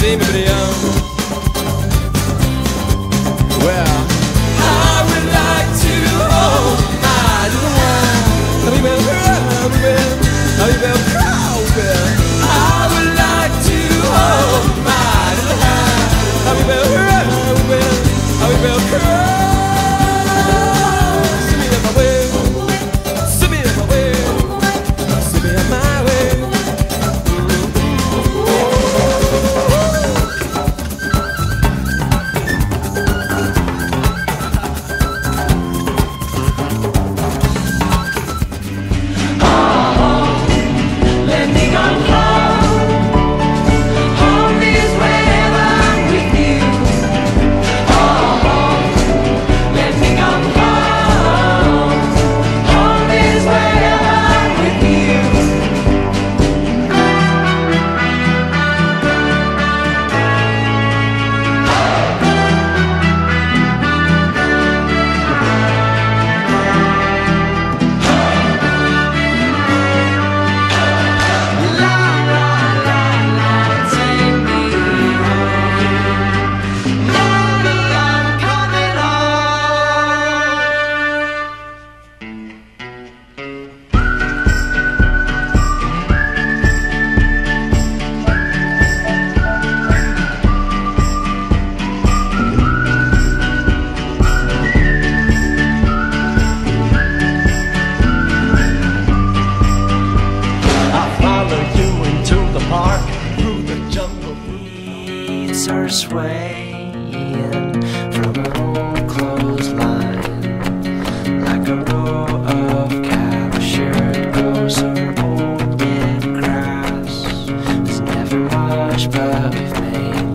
see me, but well, I would like to hold my little one. Have you been crying? Have you been crying? I would like to hold my little hand. Have you been crying? Have you been crying? See me in my way. See me in my way. See me in my way. Are swaying from an old clothesline, like a row of cattle shared grows over old dead grass. It's never much, but we've made